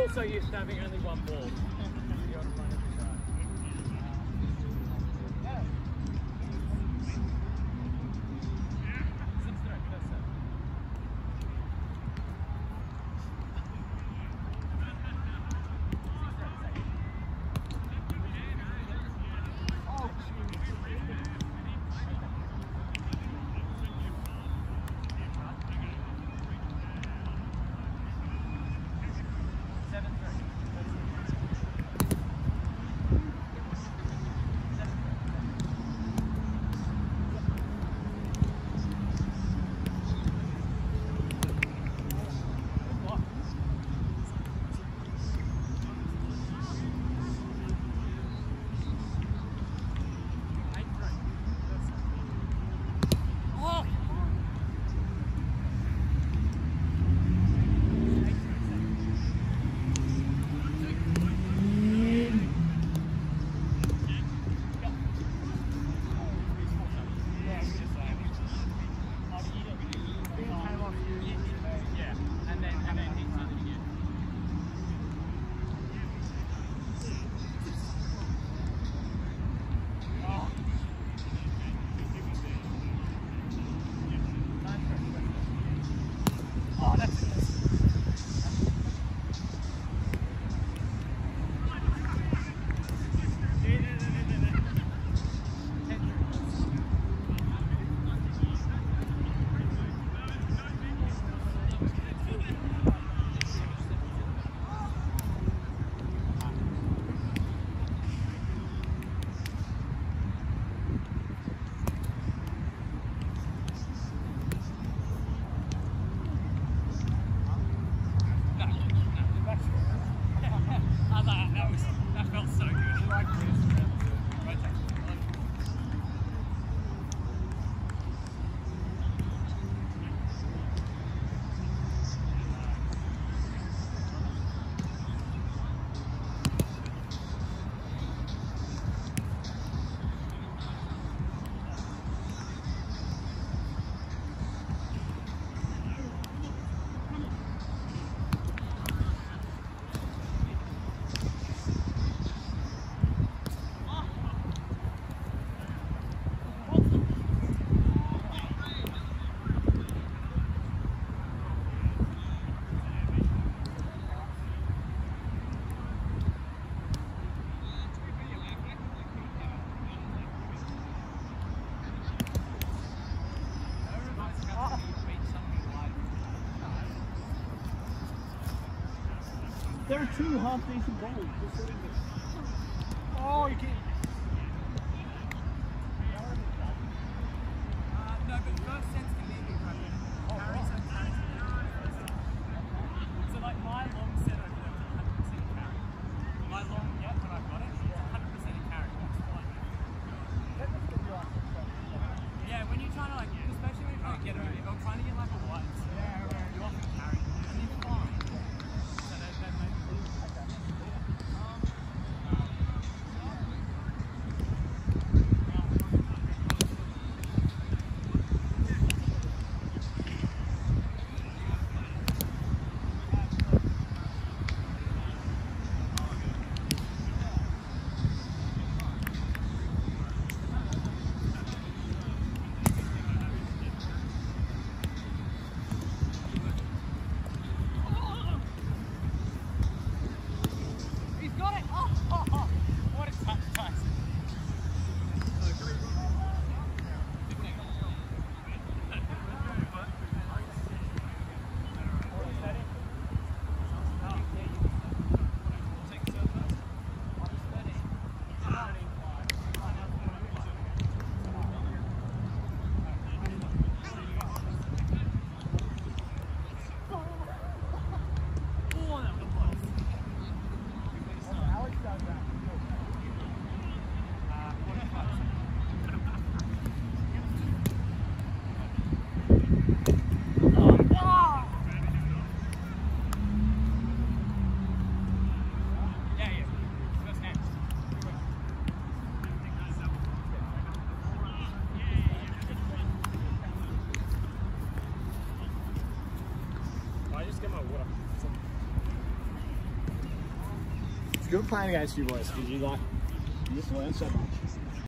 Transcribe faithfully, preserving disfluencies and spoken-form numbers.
also used to having only one ball. You want to run every time. There are two half decent balls. Oh, you can't. Uh, no, but first sense can leave you running. Carry some carry. So like my long set over there was one hundred percent carry. My long, yeah, when I got it, it's one hundred percent carry. That's fine. Yeah, when you're trying to like, especially when you're trying to get over, if I'm trying to get like a white, you often carry. And you're fine. So that, that makes I just get my water. good playing against you boys because you like, you just learn so much.